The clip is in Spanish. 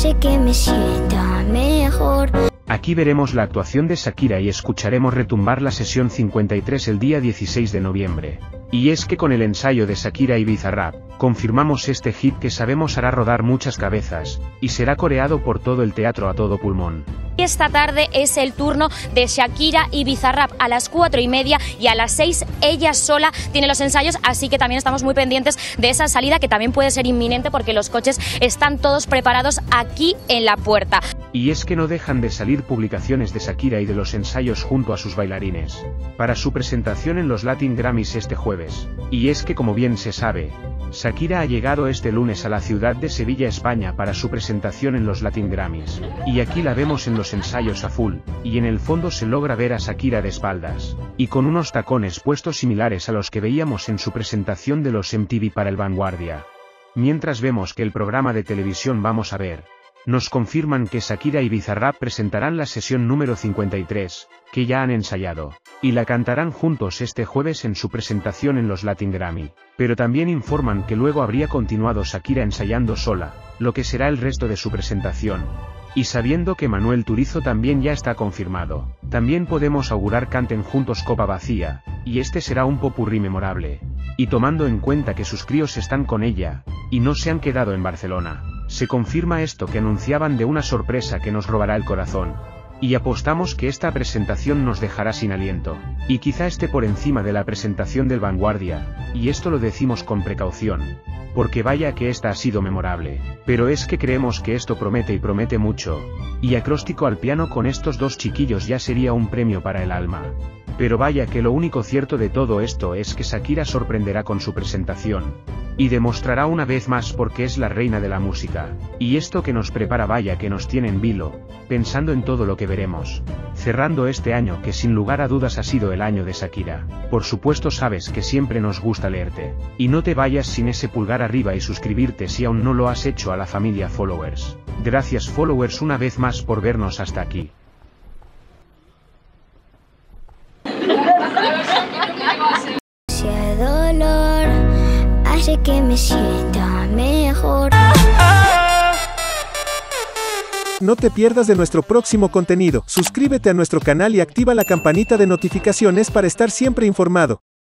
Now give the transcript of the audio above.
hace que me sienta mejor. Aquí veremos la actuación de Shakira y escucharemos retumbar la sesión 53 el día 16 de noviembre. Y es que con el ensayo de Shakira y Bizarrap, confirmamos este hit que sabemos hará rodar muchas cabezas, y será coreado por todo el teatro a todo pulmón. Esta tarde es el turno de Shakira y Bizarrap a las 4:30 y a las 6 ella sola tiene los ensayos, así que también estamos muy pendientes de esa salida que también puede ser inminente porque los coches están todos preparados aquí en la puerta. Y es que no dejan de salir publicaciones de Shakira y de los ensayos junto a sus bailarines, para su presentación en los Latin Grammys este jueves. Y es que como bien se sabe, Shakira ha llegado este lunes a la ciudad de Sevilla, España para su presentación en los Latin Grammys. Y aquí la vemos en los ensayos a full, y en el fondo se logra ver a Shakira de espaldas, y con unos tacones puestos similares a los que veíamos en su presentación de los MTV para el Vanguardia. Mientras vemos que el programa de televisión Vamos a Ver, nos confirman que Shakira y Bizarrap presentarán la sesión número 53, que ya han ensayado, y la cantarán juntos este jueves en su presentación en los Latin Grammy. Pero también informan que luego habría continuado Shakira ensayando sola, lo que será el resto de su presentación. Y sabiendo que Manuel Turizo también ya está confirmado, también podemos augurar canten juntos Copa Vacía, y este será un popurrí memorable. Y tomando en cuenta que sus críos están con ella, y no se han quedado en Barcelona, se confirma esto que anunciaban de una sorpresa que nos robará el corazón. Y apostamos que esta presentación nos dejará sin aliento, y quizá esté por encima de la presentación del Vanguardia, y esto lo decimos con precaución, porque vaya que esta ha sido memorable, pero es que creemos que esto promete y promete mucho, y acróstico al piano con estos dos chiquillos ya sería un premio para el alma. Pero vaya que lo único cierto de todo esto es que Shakira sorprenderá con su presentación, y demostrará una vez más por qué es la reina de la música, y esto que nos prepara vaya que nos tiene en vilo, pensando en todo lo que veremos, cerrando este año que sin lugar a dudas ha sido el año de Shakira. Por supuesto sabes que siempre nos gusta leerte, y no te vayas sin ese pulgar arriba y suscribirte si aún no lo has hecho a la familia Followers. Gracias Followers una vez más por vernos hasta aquí. Ese dolor hace que me sienta mejor. No te pierdas de nuestro próximo contenido. Suscríbete a nuestro canal y activa la campanita de notificaciones para estar siempre informado.